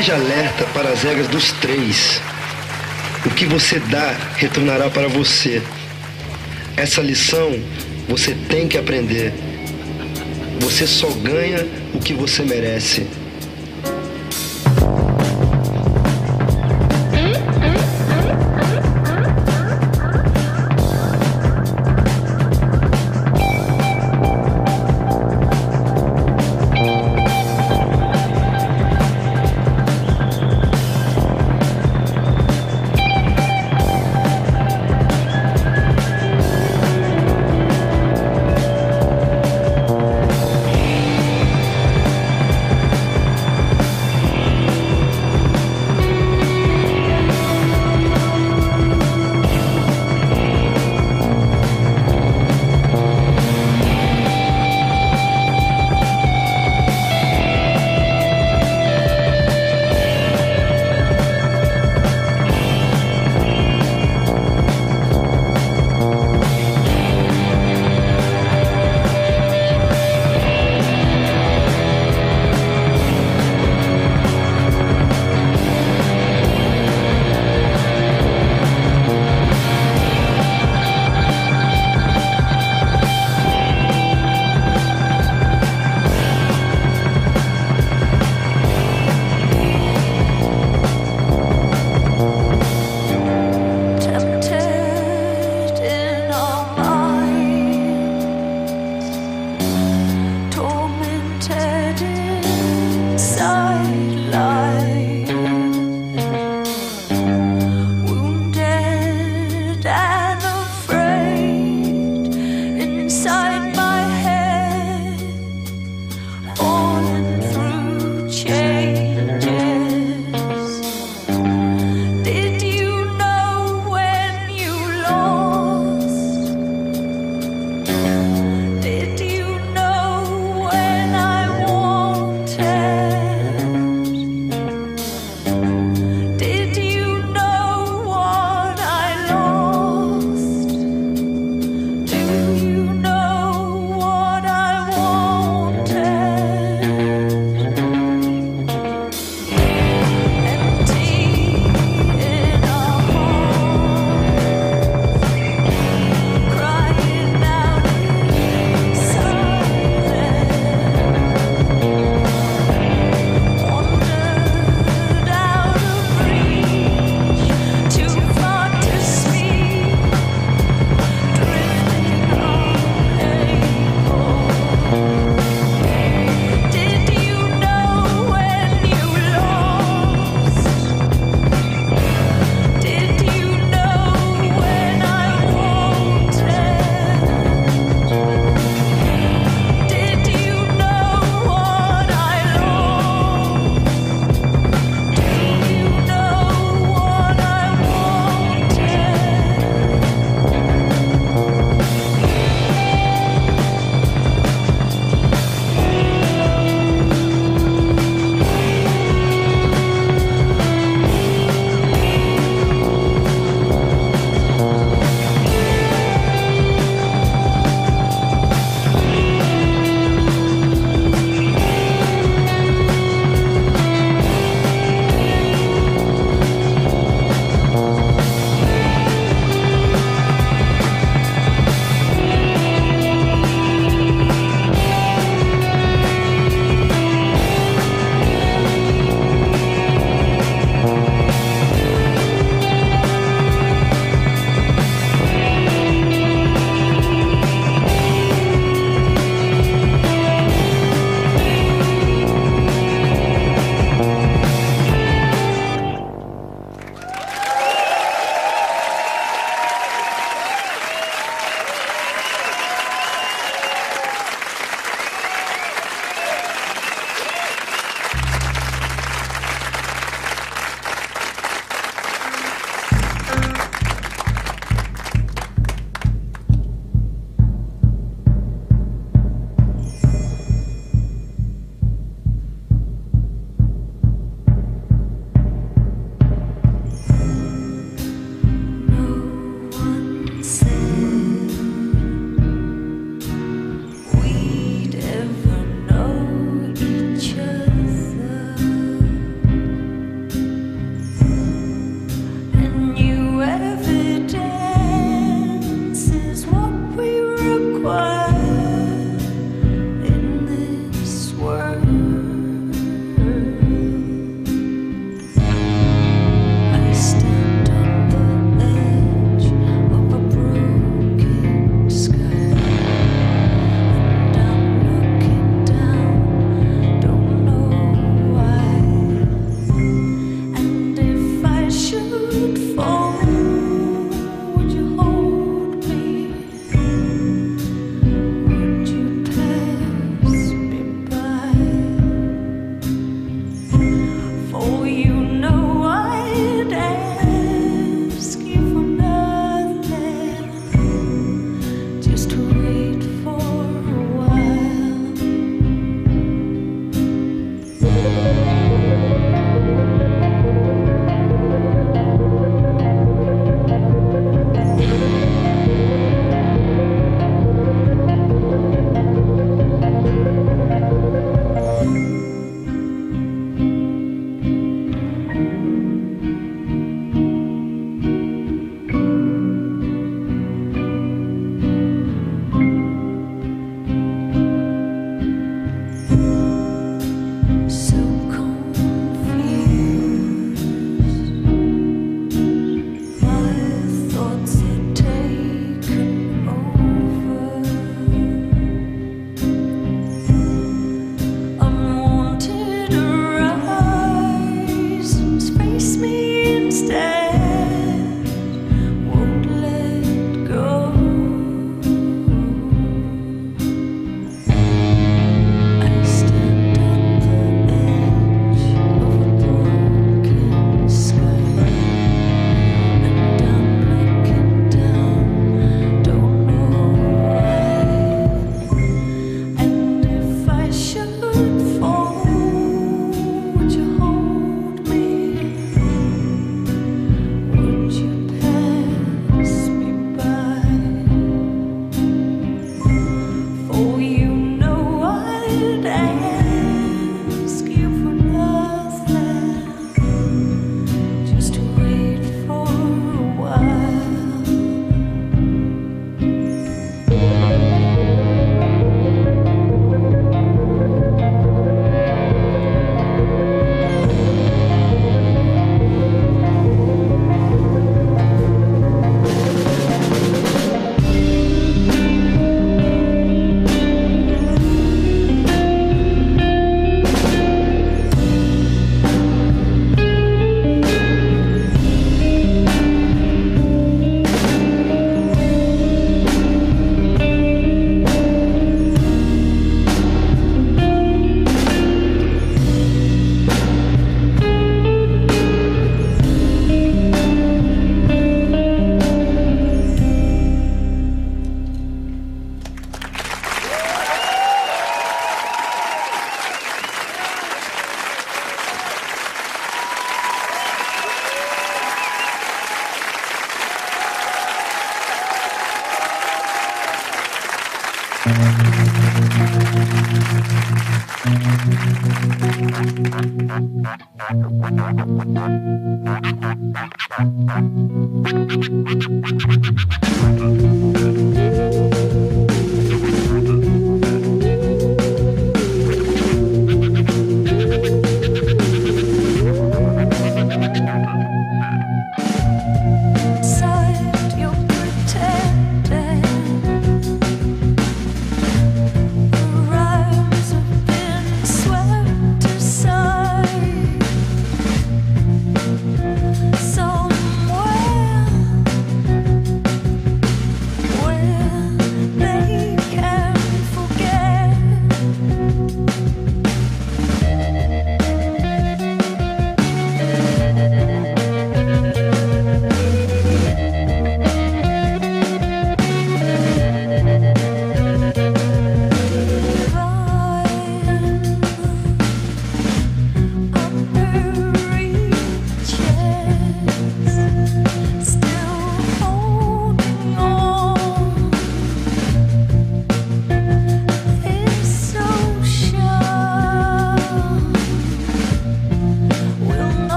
Esteja alerta para as regras dos três. O que você dá retornará para você. Essa lição você tem que aprender. Você só ganha o que você merece.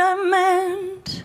I meant.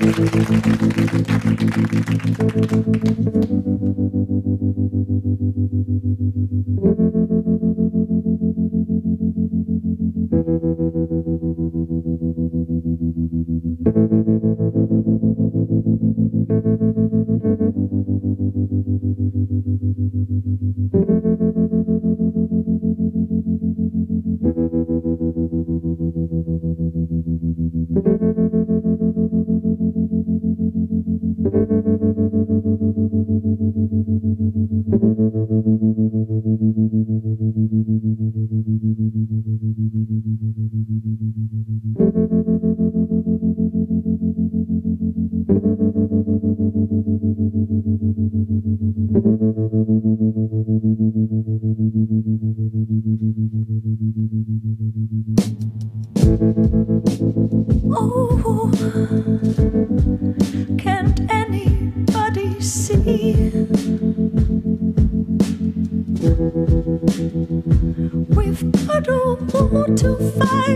Oh, can't anybody see? We've got a war to fight.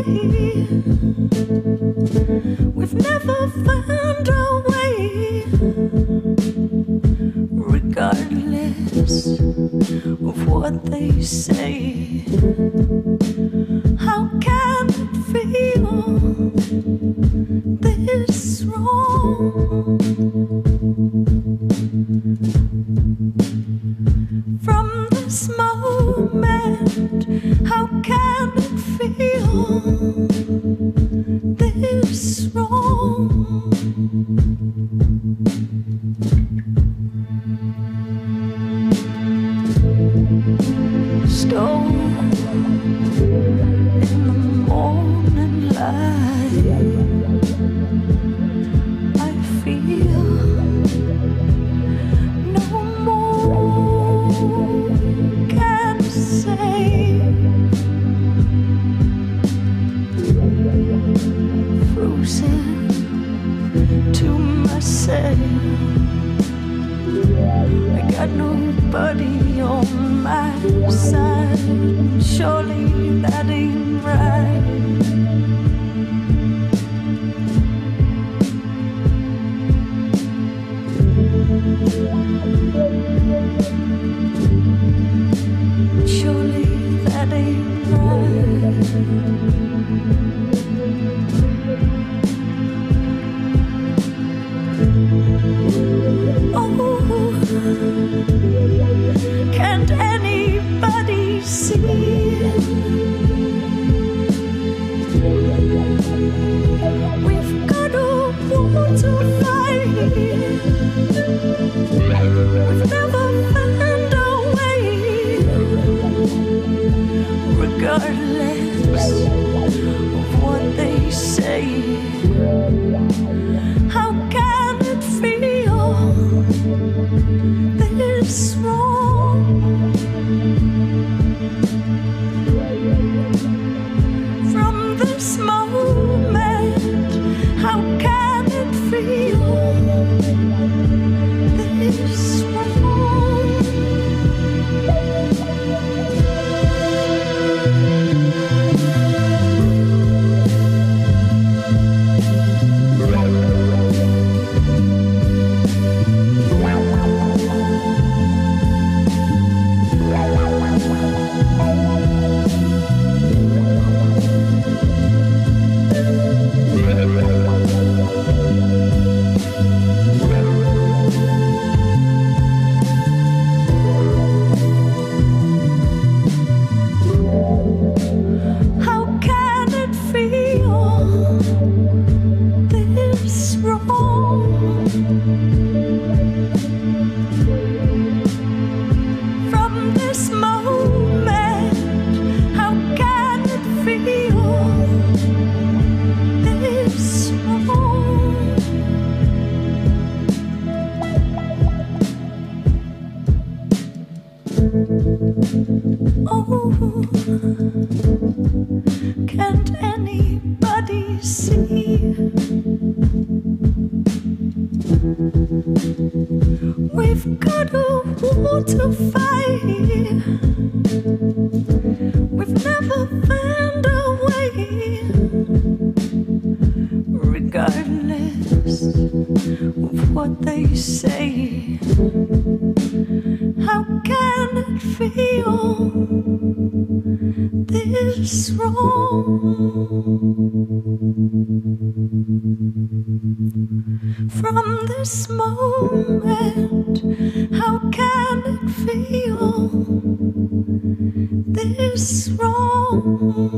We've never found our way, regardless of what they say. How can it feel this wrong? From this moment, how can it feel this wrong? Stone in the morning light, I feel no more can say. Frozen to myself, I got nobody on my side. Surely that ain't right. Surely that ain't right. Oh, can't anybody see? We've got a war to fight. We've never found our way, regardless say, how can it feel this wrong? From this moment, how can it feel this wrong?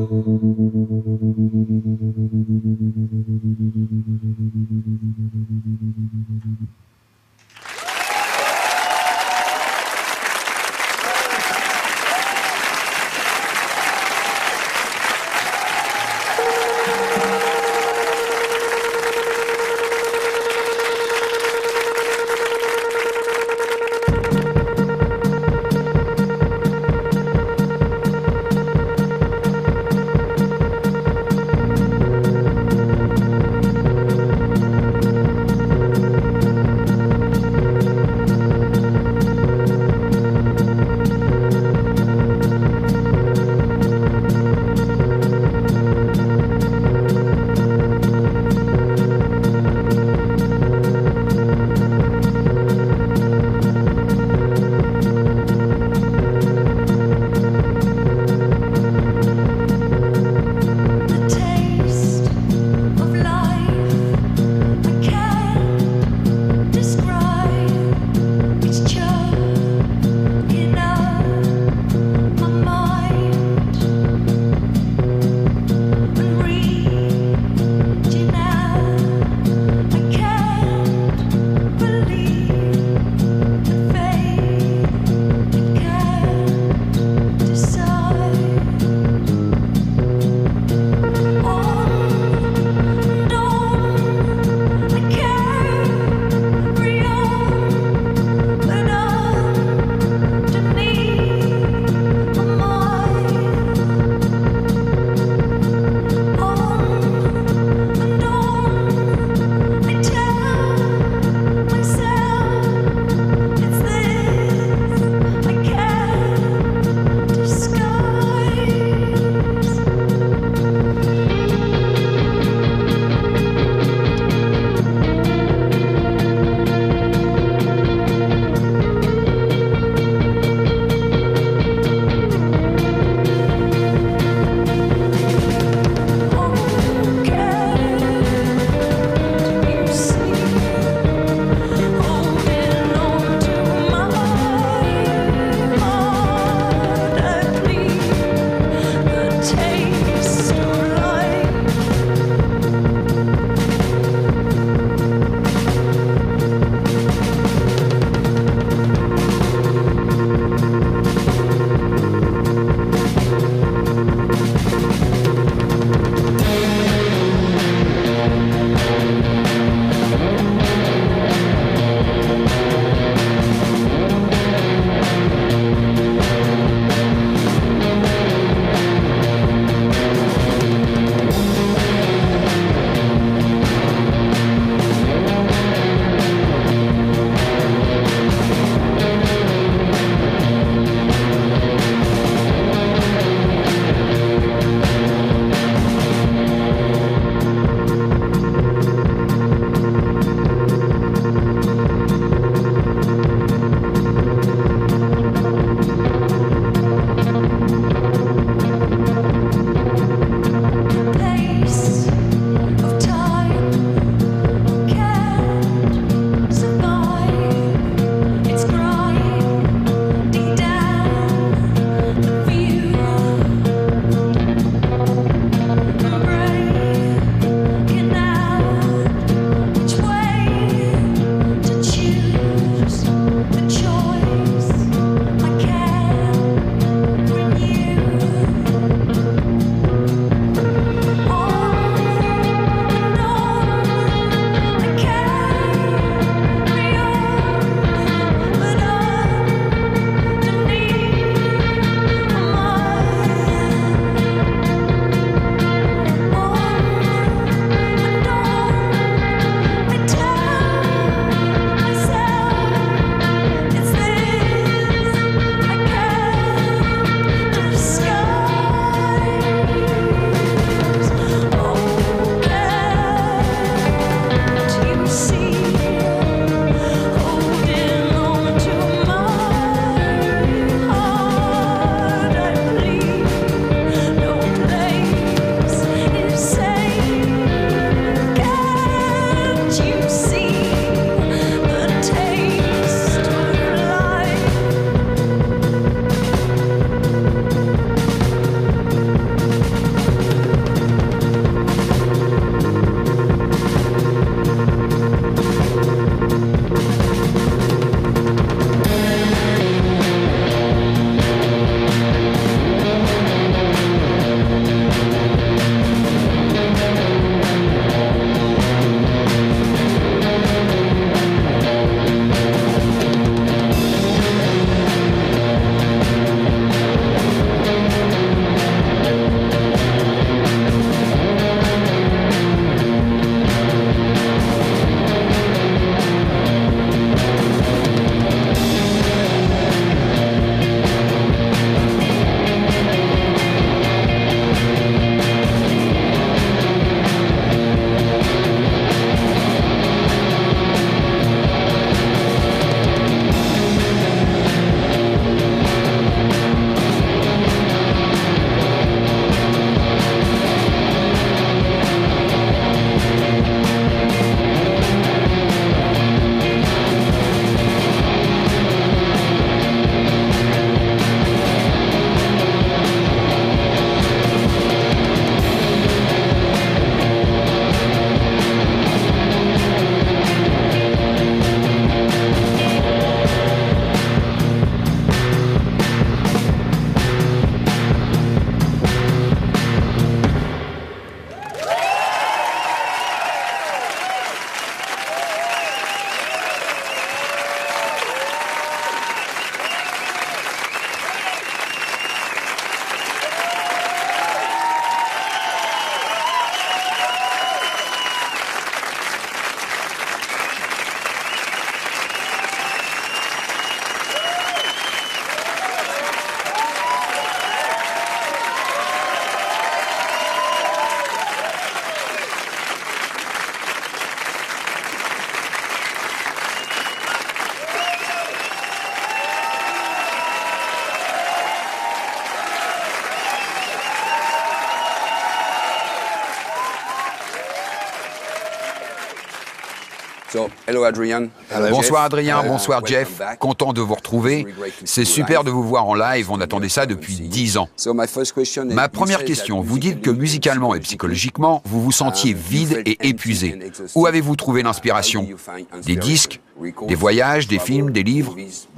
Hello Adrian. Bonsoir Adrien, bonsoir Jeff, content de vous retrouver. C'est super de vous voir en live, on attendait ça depuis 10 ans. Ma première question, vous dites que musicalement et psychologiquement, vous vous sentiez vide et épuisé. Où avez-vous trouvé l'inspiration? Des disques, des voyages, des films, des livres?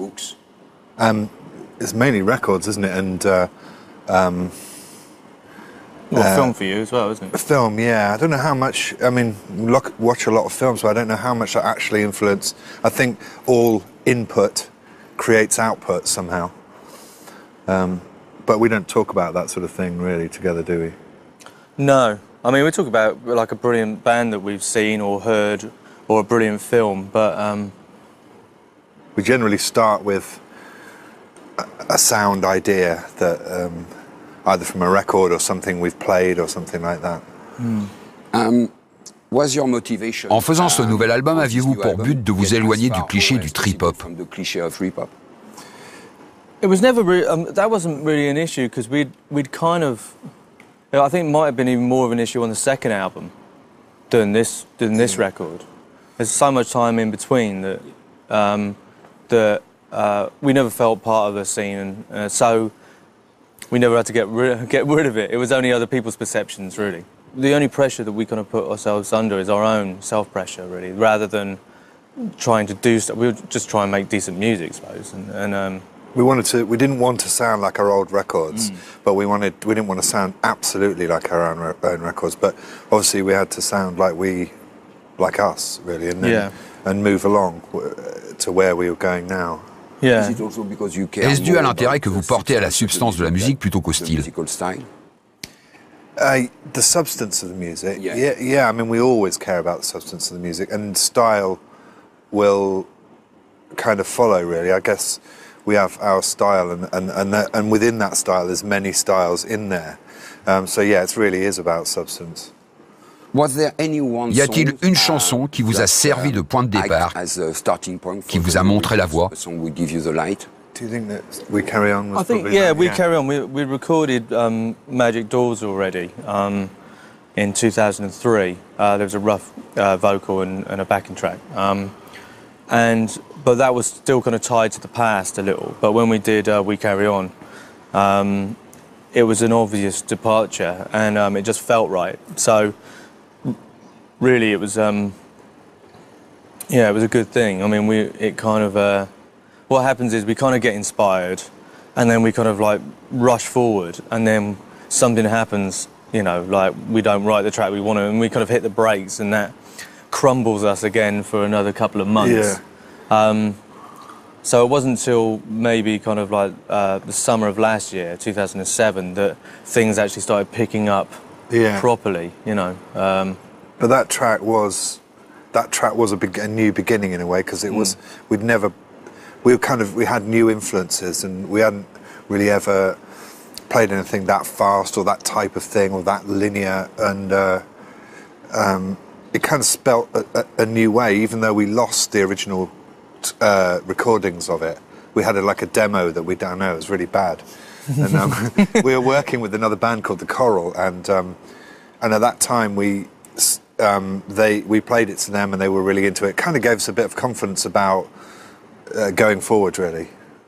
It's mainly records, isn't it? And film for you as well, isn't it? film, yeah. I don't know how much. I mean, watch a lot of films, but I don't know how much that actually influence. I think all input creates output somehow. But we don't talk about that sort of thing really together, do we? No. I mean, we talk about like a brilliant band that we've seen or heard, or a brilliant film, but we generally start with a sound idea that either from a record or something we've played or something like that. En faisant ce nouvel album, aviez-vous pour but de vous éloigner du cliché du trip-hop? it was never really, that wasn't really an issue because we'd kind of, I think it might have been even more of an issue on the second album than this record. There's so much time in between that we never felt part of the scene, and so we never had to get rid of it. It was only other people's perceptions, really. The only pressure that we kind of put ourselves under is our own self-pressure, really, rather than trying to do stuff. We would just try and make decent music, I suppose. And we didn't want to sound like our old records, but we didn't want to sound absolutely like our own records. But obviously, we had to sound like us, really, and move along to where we were going now. Yeah. Est-ce dû à l'intérêt que vous portez à la substance de la musique plutôt qu'au style? The substance of the music, yeah. I mean, we always care about the substance of the music, and style will kind of follow. Really, I guess we have our style, and within that style, there's many styles in there. So yeah, it really is about substance. Y a-t-il une chanson qui vous a servi de point de départ, qui vous a montré la voie? Do you think that We Carry On was I think, probably yeah, that, We Carry On. We recorded Magic Doors already in 2003. There was a rough vocal and a backing track. But that was still kind of tied to the past a little. But when we did We Carry On, it was an obvious departure, and it just felt right. So really, it was it was a good thing. I mean, what happens is we kind of get inspired, and then we kind of like rush forward, and then something happens, like we don't write the track we want to, and we kind of hit the brakes, and that crumbles us again for another couple of months. Yeah. So it wasn't until maybe kind of like the summer of last year, 2007, that things actually started picking up properly, But that track was a new beginning in a way, because it was we had new influences, and we hadn't really ever played anything that fast or that type of thing or that linear, and it kind of spelt a new way, even though we lost the original recordings of it. We had a demo that we don't know, it was really bad. And we were working with another band called The Coral, and at that time we played it to them, and they were really into it. Kind of gave us a bit of confidence about going forward, really.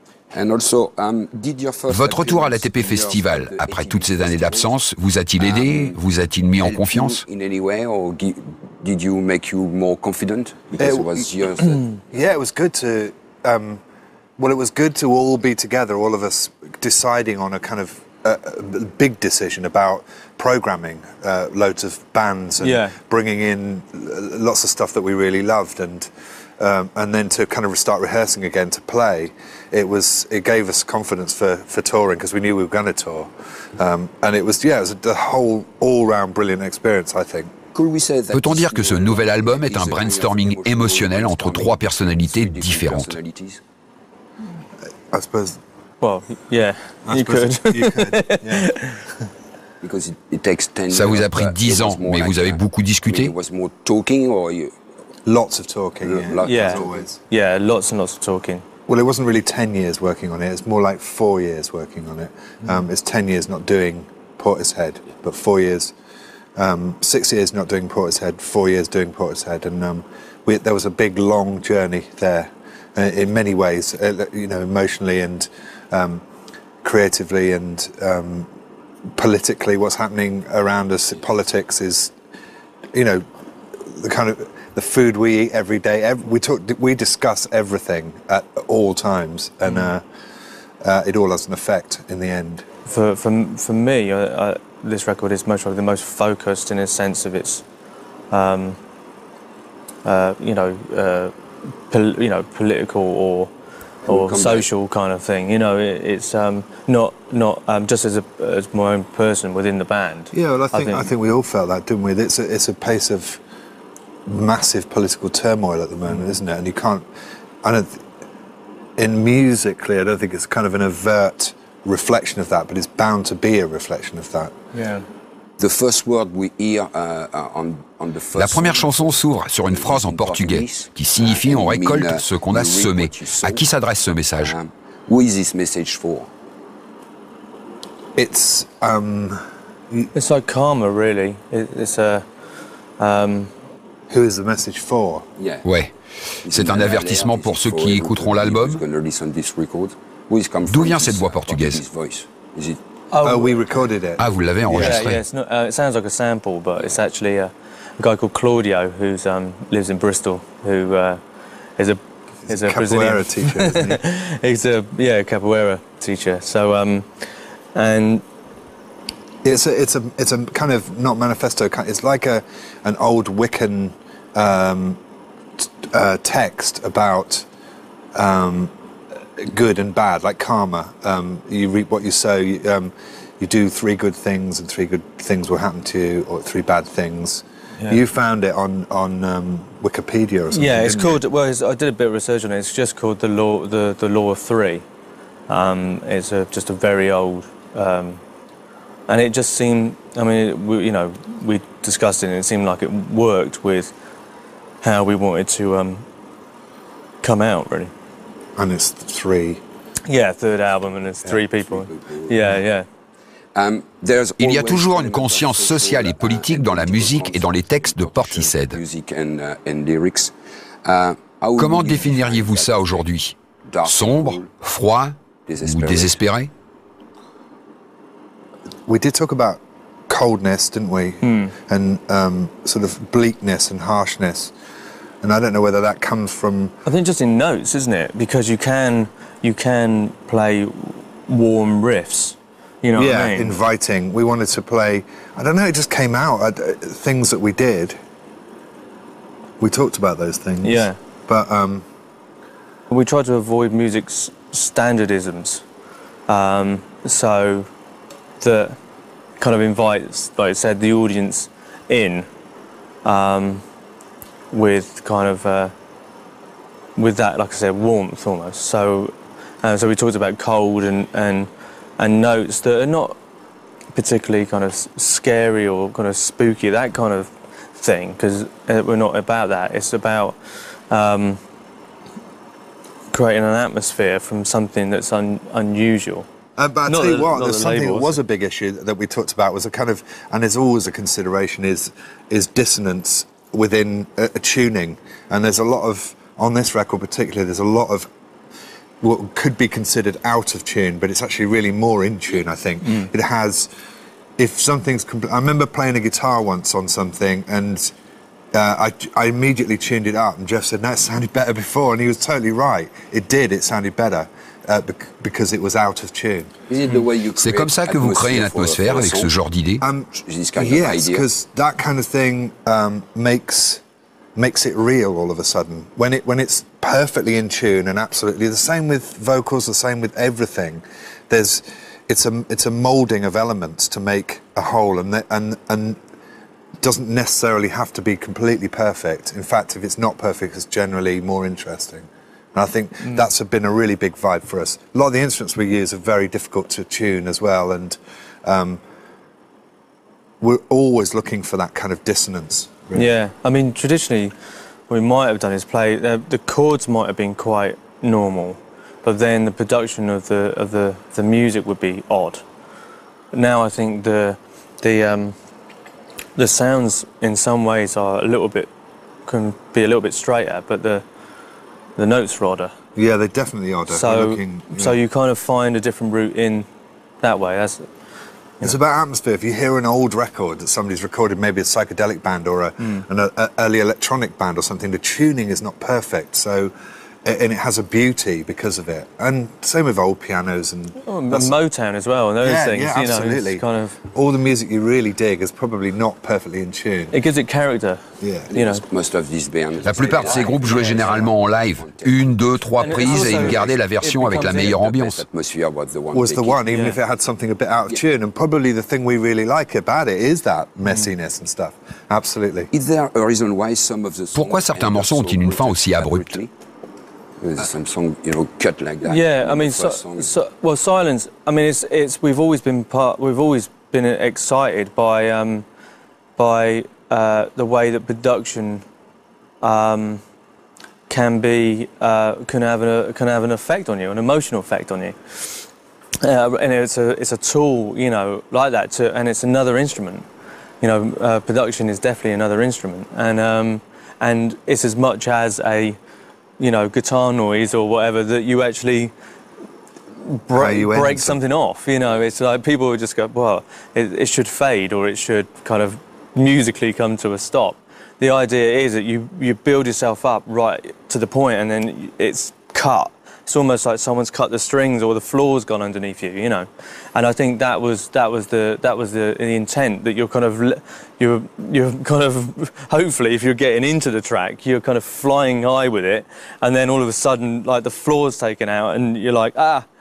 Votre retour à l'ATP Festival, après toutes ces années d'absence, vous a-t-il aidé? Vous a-t-il mis en confiance? Did you make you more confident? Because it was years that... Yeah, it was good to... it was good to all be together, all of us deciding on a kind of big decision about programming loads of bands and bringing in lots of stuff that we really loved, and then to kind of start rehearsing again to play. It gave us confidence for touring, because we knew we were going to tour, and it was a whole all-round brilliant experience, I think. Peut-on dire que ce nouvel album est un brainstorming émotionnel entre trois personnalités différentes? I suppose. Well, yeah, you could. Yeah. Ça vous a pris 10 ans, mais vous avez beaucoup discuté? Lots of talking, yeah. Always. Yeah, lots and lots of talking. Well, it wasn't really 10 years working on it, it's more like 4 years working on it. It's 10 years not doing Portishead, but 4 years, 6 years not doing Portishead, 4 years doing Portishead, and there was a big, long journey there in many ways, you know, emotionally and creatively and politically. What's happening around us in politics is, you know, the kind of the food we eat every day. We discuss everything at all times, and it all has an effect in the end. For me, this record is the most focused in a sense of its, political or social kind of thing. You know, it's not just as my own person within the band. Yeah, well, I think we all felt that, didn't we? It's a pace of massive political turmoil at the moment, isn't it? And you can't. Musically, I don't think it's kind of an overt reflection of that, but it's bound to be a reflection of that. Yeah. The first word we hear on the first. La première chanson s'ouvre sur une phrase en portugais qui signifie on récolte ce qu'on a semé. À qui s'adresse ce message? Who is this message for? It's like karma, really. It's a. Who is the message for? Yeah. Ouais. C'est un avertissement pour ceux qui écouteront l'album. D'où vient cette voix portugaise? We recorded it. Ah, vous l'avez enregistré. Yeah, it sounds like a sample, but it's actually a guy called Claudio who lives in Bristol, who is a capoeira Brazilian teacher, isn't he? He's a capoeira teacher. So and it's a kind of not manifesto. It's like an old Wiccan text about good and bad, like karma. You reap what you sow. You do 3 good things, and 3 good things will happen to you, or 3 bad things. Yeah. You found it on Wikipedia or something. Yeah, it's called. Well, I did a bit of research on it. It's just called the law of 3. It's just a very old, and it just seemed. I mean, we discussed it, and it seemed like it worked with how we wanted to come out, really. And it's 3. Yeah, 3rd album, and it's 3 people. Yeah. Il y a toujours une conscience sociale et politique dans la musique et dans les textes de Portishead. Comment définiriez-vous ça aujourd'hui? Sombre, froid ou désespéré? We did talk about coldness, didn't we? And sort of bleakness and harshness. And I don't know whether that comes from. I think just in notes, isn't it? Because you can play warm riffs. You know what I mean? Inviting. We wanted to play. I don't know. It just came out. Things that we did. We talked about those things. Yeah. But we tried to avoid music's standardisms, so that kind of invites, like I said, the audience in. With kind of with that, like I said, warmth almost. So we talked about cold and notes that are not particularly kind of scary or kind of spooky, that kind of thing, because we're not about that. It's about creating an atmosphere from something that's unusual. But I tell you what, there's something that was a big issue that we talked about, was a kind of, and there's always a consideration, is dissonance within a tuning. And there's a lot of, on this record particularly, there's a lot of what could be considered out of tune, but it's actually really more in tune, I think. It has, if something's, I remember playing a guitar once on something, and I immediately tuned it up, and Jeff said, no, it sounded better before, and he was totally right. It did, it sounded better. Because it was out of tune. C'est comme ça que vous créez une atmosphère avec ce genre d'idée? Yes, because that kind of thing makes it real all of a sudden. When it's perfectly in tune and absolutely the same with vocals, the same with everything. It's a moulding of elements to make a whole, and doesn't necessarily have to be completely perfect. In fact, if it's not perfect, it's generally more interesting. And I think that's been a really big vibe for us. A lot of the instruments we use are very difficult to tune as well, and we're always looking for that kind of dissonance. Really. Yeah, I mean, traditionally, what we might have done is play. The chords might have been quite normal, but then the production of the music would be odd. Now I think the sounds in some ways are a little bit can be a little bit straighter, but the notes are odder. Yeah, they're definitely odder. So you kind of find a different route in that way. It's about atmosphere. If you hear an old record that somebody's recorded, maybe a psychedelic band or an early electronic band or something, the tuning is not perfect. And it has a beauty because of it. And same with old pianos and Motown as well, and those things. Yeah, absolutely. It's kind of all the music you really dig is probably not perfectly in tune. It gives it character. Yeah. You know. La plupart de ces groupes jouaient généralement en live, 1, 2, 3 prises, et ils gardaient la version avec la meilleure ambiance. Was the one, even if it had something a bit out of tune. And probably the thing we really like about it is that messiness and stuff. Absolutely. Pourquoi certains morceaux ont-ils une fin aussi abrupte? Some song, cut like that. Yeah, I mean, well, Silence. I mean, it's we've always been excited by the way that production can have an effect on you, an emotional effect on you, and it's a tool, like that. And it's another instrument. Production is definitely another instrument, and it's as much as a guitar noise or whatever that you actually break something off. It's like people would just go, well, it should fade or it should kind of musically come to a stop. The idea is that you build yourself up right to the point and then it's cut. It's almost like someone's cut the strings or the floor's gone underneath you, And I think that was the intent, that you're kind of hopefully, if you're getting into the track, you're kind of flying high with it, and then all of a sudden, like, the floor's taken out, and you're like,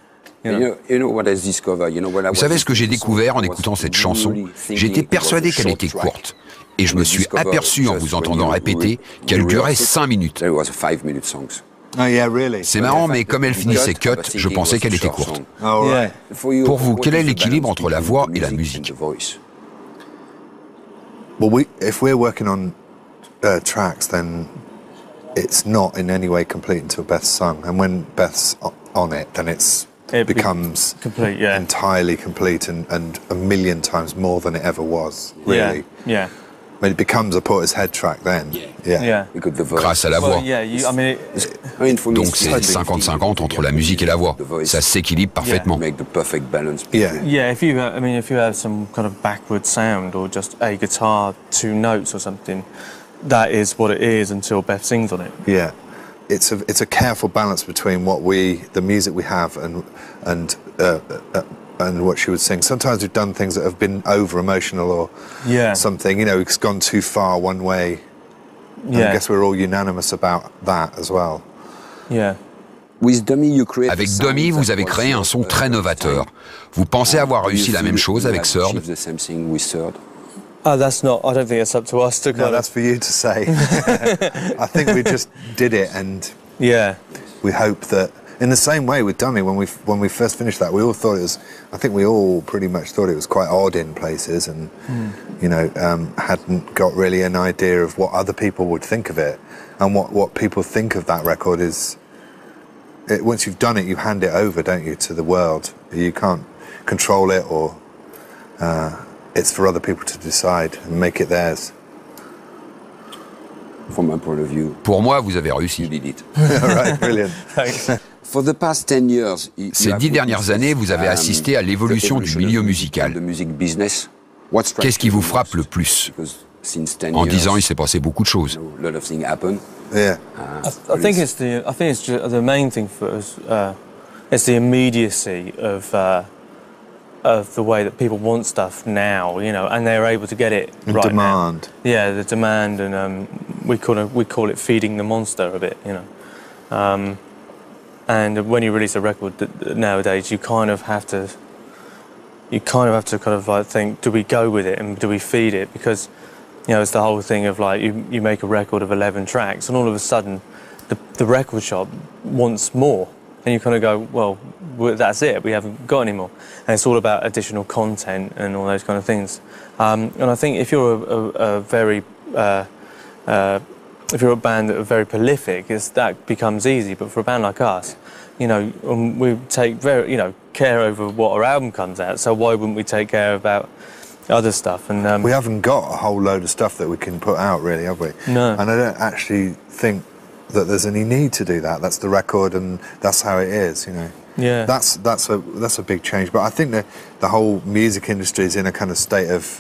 Vous savez ce que j'ai découvert en écoutant cette chanson? J'étais persuadé qu'elle était courte. Et je me suis aperçu en vous entendant répéter qu'elle durait 5 minutes. Oh, yeah, really? C'est marrant, mais comme elle finissait cut, je pensais qu'elle était courte. Oh, right. Pour vous, quel est l'équilibre entre la voix et la musique? Well, if we're working on tracks, then it's not in any way complete until Beth's sung. And when Beth's on it, then it becomes complete, entirely complete and a million times more than it ever was, really. Yeah. I mean, it becomes a Portishead track then. Yeah. Grâce à la voix. Donc c'est 50-50 entre la musique et la voix. Ça s'équilibre parfaitement. Yeah, if you have some kind of backward sound or just a guitar, 2 notes or something, that is what it is until Beth sings on it. Yeah. It's a careful balance between the music we have and what she would sing. Sometimes we've done things that have been over-emotional or something, it's gone too far one way. And I guess we're all unanimous about that as well. Yeah. Avec Dummy, vous avez créé un son très novateur. Vous pensez avoir réussi la même chose avec Third? I don't think it's up to us to No, that's for you to say. I think we just did it, and we hope that, in the same way with Dummy, when we first finished that, we all thought I think we all pretty much thought it was quite odd in places, and hadn't got really an idea of what other people would think of it, and what people think of that record is. Once you've done it, you hand it over, don't you, to the world. You can't control it, or it's for other people to decide and make it theirs. From my point of view. Pour moi, vous avez réussi. You did it. All right, brilliant. Thanks. For the past 10 years, Ces 10 dernières années, vous avez assisté à l'évolution du milieu musical. Qu'est-ce qui vous frappe le plus? En 10 ans, il s'est passé beaucoup de choses. Yeah. I think it's just the main thing for us. It's the immediacy of the way that people want stuff now, and they're able to get it and right demand. now. Yeah, the demand, and we call it feeding the monster a bit, And when you release a record nowadays, you kind of have to think, do we go with it and do we feed it? Because it's the whole thing of like you make a record of 11 tracks, and all of a sudden the record shop wants more, and you kind of go, well, that's it, we haven't got any more. And it's all about additional content and all those kind of things. And I think if you're if you're a band that are very prolific, that becomes easy. But for a band like us, we take care over what our album comes out. So why wouldn't we take care about other stuff. And we haven't got a whole load of stuff that we can put out, really, have we? No. And I don't actually think that there's any need to do that. That's the record, and that's how it is, you know. Yeah. That's a big change. But I think that the whole music industry is in a kind of state of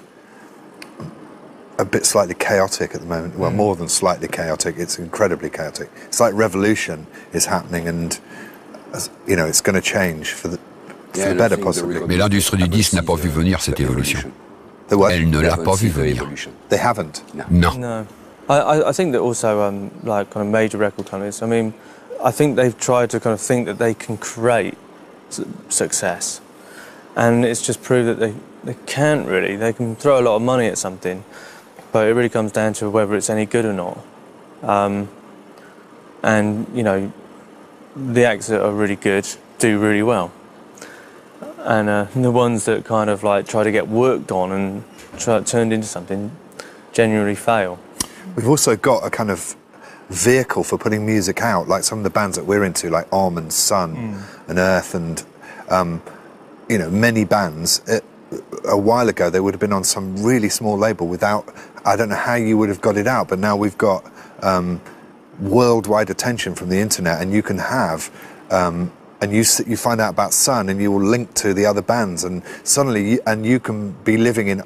a bit slightly chaotic at the moment. Well, more than slightly chaotic, it's incredibly chaotic. It's like revolution is happening, and you know, it's going to change for the better, possibly. Mais l'industrie du disque n'a pas vu venir cette évolution. Elle ne l'a pas vu venir. They haven't. Non. No. I think that also, like, kind of major record companies, I mean, I think they've tried to kind of think that they can create success. And it's just proved that they can't really. They can throw a lot of money at something, but it really comes down to whether it's any good or not. And, you know, the acts that are really good do really well. And the ones that kind of like try to get worked on and turned into something genuinely fail. We've also got a kind of vehicle for putting music out, like some of the bands that we're into, like Om and Sun and Earth, and you know, many bands. A while ago, they would have been on some really small label without. I don't know how you would have got it out, but now we've got worldwide attention from the internet, and you can have. And you find out about Sun, and you will link to the other bands, and suddenly, you can be living in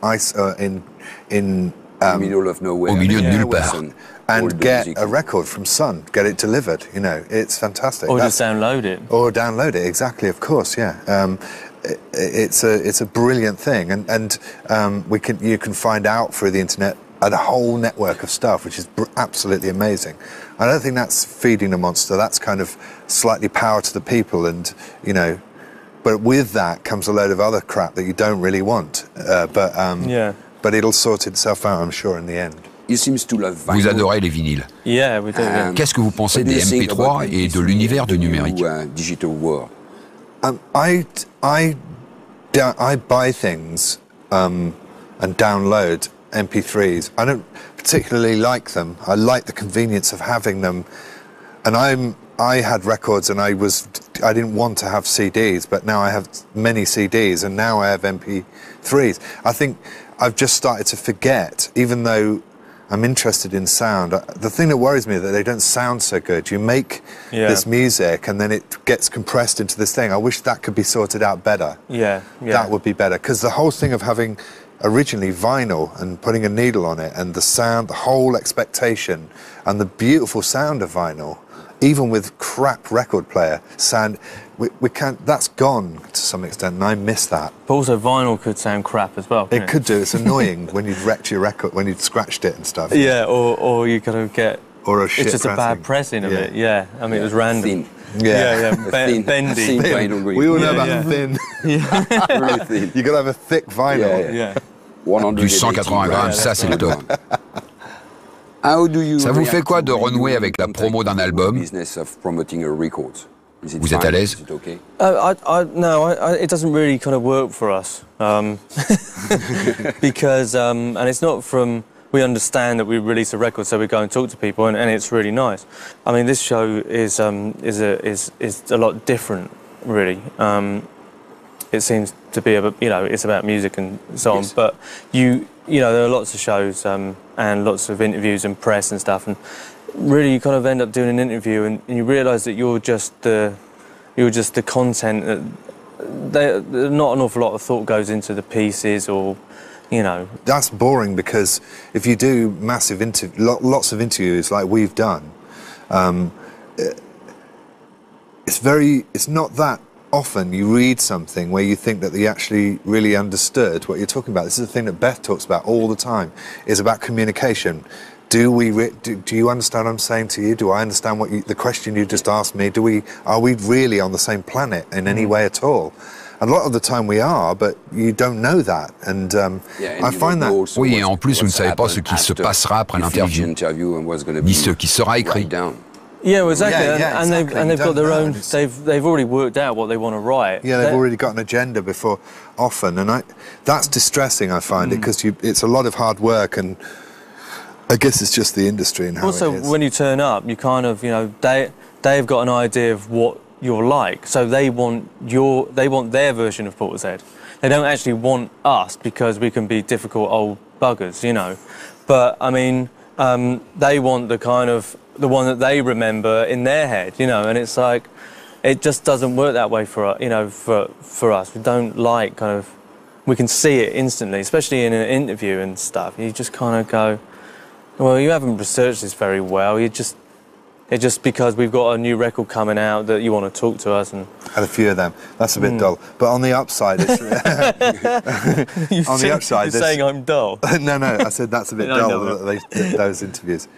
middle of nowhere, au milieu de nulle part, and get a record from Sun, get it delivered. You know, it's fantastic. Or just download it. Or download it, exactly. Of course, yeah. It's a brilliant thing, and you can find out through the internet a whole network of stuff, which is absolutely amazing. I don't think that's feeding the monster. That's kind of slightly power to the people, and you know, but with that comes a load of other crap that you don't really want. But it'll sort itself out, I'm sure, in the end. Vous adorez les vinyles. Yeah, we do. Qu'est-ce que vous pensez des MP3 et de l'univers du numérique? I buy things and download MP3s. I don't particularly like them. I like the convenience of having them. And I had records, and I didn't want to have CDs, but now I have many CDs, and now I have MP3s. I think I've just started to forget, even though I'm interested in sound. The thing that worries me is that they don't sound so good. You make this music, and then it gets compressed into this thing. I wish that could be sorted out better. Yeah. That would be better, because the whole thing of having originally vinyl and putting a needle on it, and the sound, the whole expectation, and the beautiful sound of vinyl, even with crap record player sound, we can't. That's gone to some extent, and I miss that. But also, vinyl could sound crap as well. It could do. It's annoying when you've wrecked your record, when you've scratched it and stuff. Yeah, or you kind of get. Or a shit It's just pressing. A bad pressing of it. Yeah, I mean, it was random. Thin. Yeah. Bendy. Thin vinyl. We all know about thin. Really thin. You got to have a thick vinyl. Yeah. Du 180 grammes, ça c'est le top. Ça vous fait quoi de renouer avec la promo d'un album? Vous êtes à l'aise? No, it doesn't really kind of work for us. Because, and it's not from, we understand that we release a record, so we go and talk to people, and it's really nice. I mean, this show is a lot different, really. It seems to be about, you know, it's about music and so on. But you know, there are lots of shows and lots of interviews and press and stuff, and really you kind of end up doing an interview, and you realise that you're just the content. Not an awful lot of thought goes into the pieces, or you know. That's boring, because if you do massive lots of interviews like we've done, it's not that often you read something where you think that they actually really understood what you're talking about. This is the thing that Beth talks about all the time, is about communication. Do you understand what I'm saying to you? Do I understand the question you just asked me? Are we really on the same planet in any way at all? A lot of the time we are, but you don't know that. And I find that... Oui, et en plus, vous ne savez pas ce qui se passera après l'interview, ni ce qui sera écrit. Yeah, well, exactly. And they've got their own. They've already worked out what they want to write. Yeah, they've already got an agenda before, often, and that's distressing. I find it, because it's a lot of hard work, and I guess it's just the industry and how also, it is. when you turn up, you kind of, you know, they've got an idea of what you're like, so they want their version of Portishead. they don't actually want us because we can be difficult old buggers, you know. But I mean, they want the one that they remember in their head, you know. And it's like, it just doesn't work that way for us, you know. For us, we don't like we can see it instantly, especially in an interview and stuff. You just kind of go, well, you haven't researched this very well. It's just because we've got a new record coming out that you want to talk to us and had a few of them. That's a bit dull. But on the upside, it's on the upside, you're saying I'm dull. No, I said that's a bit dull. Those interviews.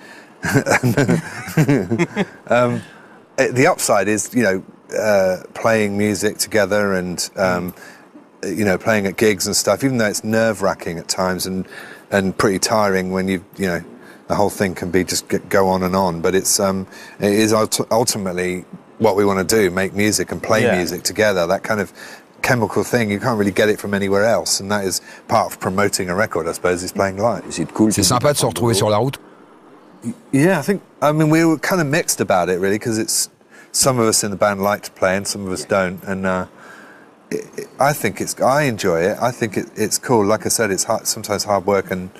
The upside is, you know, playing music together and you know, playing at gigs and stuff. Even though it's nerve-wracking at times and pretty tiring when you know. The whole thing can be just go on and on, but it is ultimately what we want to do: make music and play music together. That kind of chemical thing, you can't really get it from anywhere else, and that is part of promoting a record, I suppose, is playing live. C'est sympa de se retrouver sur la route. Yeah, I mean, we were kind of mixed about it really, because it's some of us in the band like to play and some of us don't, and I enjoy it. I think it's cool. Like I said, it's sometimes hard work and.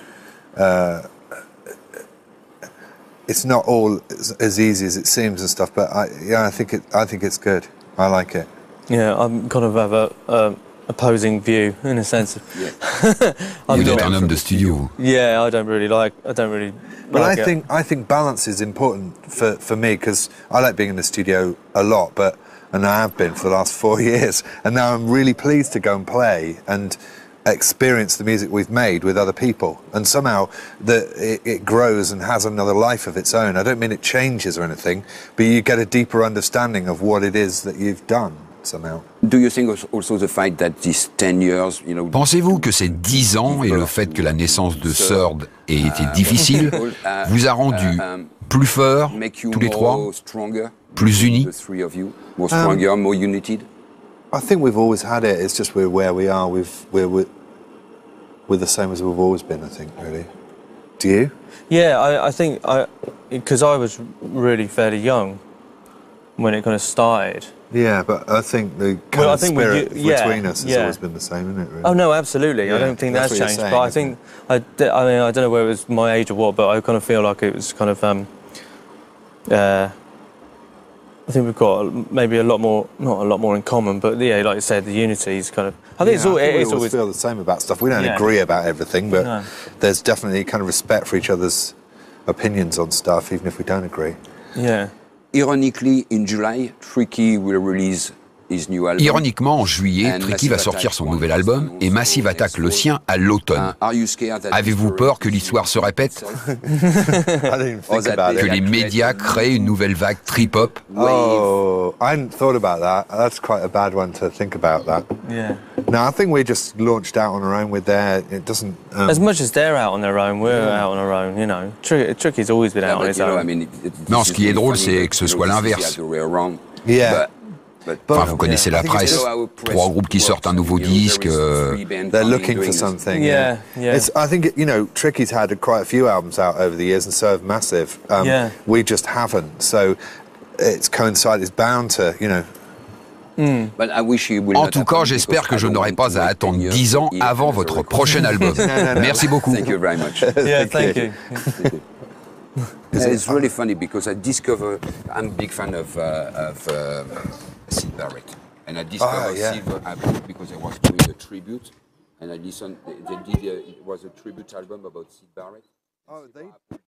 It's not all as easy as it seems and stuff, but I think it's good. I like it. Yeah, I'm kind of have a opposing view in a sense. Vous êtes un homme de studio. Yeah, I don't really like But it. I think balance is important for me, because I like being in the studio a lot, and I have been for the last 4 years, and now I'm really pleased to go and play and experience the music we've made with other people, and somehow it grows and has another life of its own. I don't mean it changes or anything, but you get a deeper understanding of what it is that you've done somehow. Do you think also the fact that these 10 years, you know, Pensez-vous que ces 10 ans et le fait que la naissance de Third ait été difficile vous a rendu plus forts tous les trois, plus unis? More stronger, more united? I think we've always had it. It's just we're where we are. We're the same as we've always been, I think, really. Do you? Yeah, I think because I was really fairly young when it kind of started. Yeah, but I think the kind of spirit between us has always been the same, isn't it? Really? Oh no, absolutely. Yeah, I don't think that's changed. Saying, but I think I mean, I don't know whether it was my age or what, but I kind of feel like it was kind of. I think we've got maybe not a lot more in common, but yeah, like you said, the unity is kind of. I think we always feel the same about stuff. We don't agree about everything, but there's definitely kind of respect for each other's opinions on stuff, even if we don't agree. Yeah. Ironically, in July, Tricky will release his new album. Ironiquement, en juillet, Tricky va sortir son nouvel album et Massive Attack le sien à l'automne. Avez-vous peur que l'histoire se répète? Que les médias créent une nouvelle vague trip-hop? Oh, I hadn't thought about that. That's quite a bad one to think about that. Yeah. No, I think we just launched out on our own with it doesn't... As much as they're out on their own, we're out on our own, you know. Tricky's always been out on his own. Non, ce qui est drôle, c'est que ce soit l'inverse. Yeah. Enfin, vous connaissez la presse. 3 groupes qui sortent un nouveau disque. They're looking for something. Yeah. I think, you know, Tricky's had quite a few albums out over the years, and so have Massive. We just haven't. So it's coincided, it's bound to, you know. En tout cas, j'espère que je n'aurai pas à attendre 10 ans avant votre prochain album. Merci beaucoup. Thank you very much. Yeah, thank you. It's really funny because I'm a big fan of Syd Barrett, and I discovered Syd because I was doing a tribute, and I listened. It was a tribute album about Syd Barrett. Oh, they